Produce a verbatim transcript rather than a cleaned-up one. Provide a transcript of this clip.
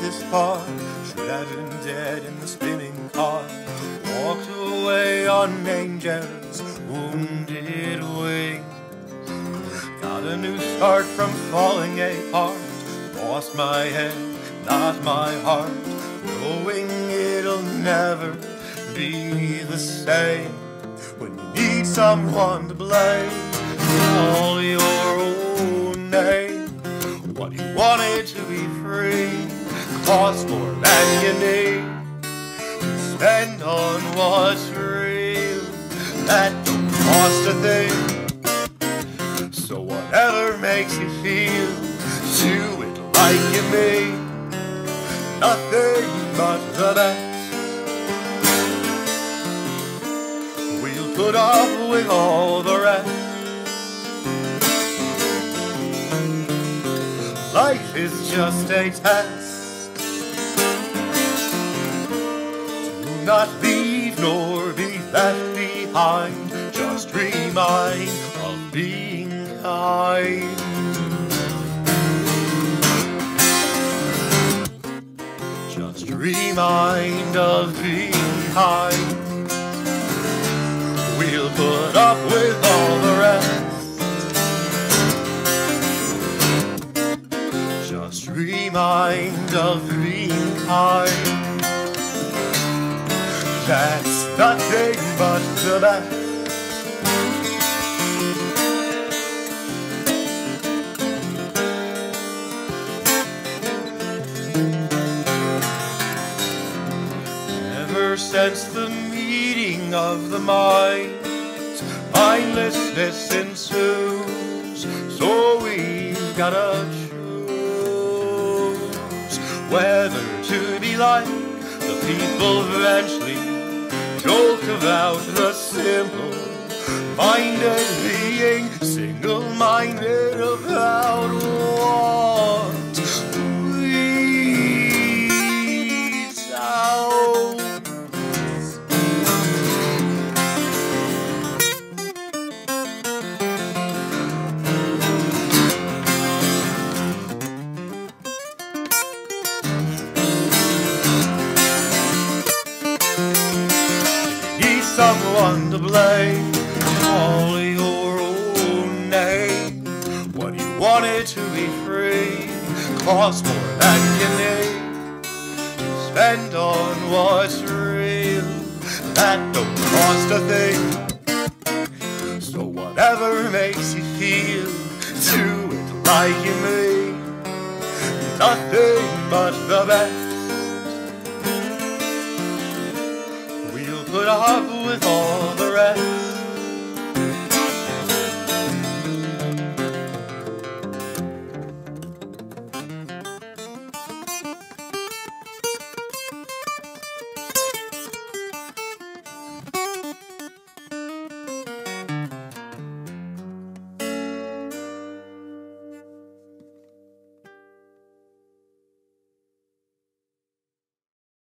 this far should have been dead in the spinning car. Walked away on angels' wounded wing. Got a new start from falling apart. Lost my head, not my heart, knowing it'll never be the same. When you need someone to blame, call your own name. What you wanted to be free costs more than you need. Spend on what's real, that don't cost a thing. So whatever makes you feel, do it like you mean nothing but the best. We'll put up with all the rest. Life is just a test. Do not leave nor be left behind. Just remind of being kind. Just remind of being kind. We'll put up with all the rest. Just remind of being kind. That's nothing but the best. Ever since the meeting of the minds, mindlessness ensues. So we've gotta choose whether to be like the people eventually jolt about the simple minded being single-minded about what weeds out. Someone to blame, call your own name. What you wanted to be free costs more than you need. Spend on what's real, that don't cost a thing. So whatever makes you feel, do it like you mean nothing but the best. Put up with all the rest.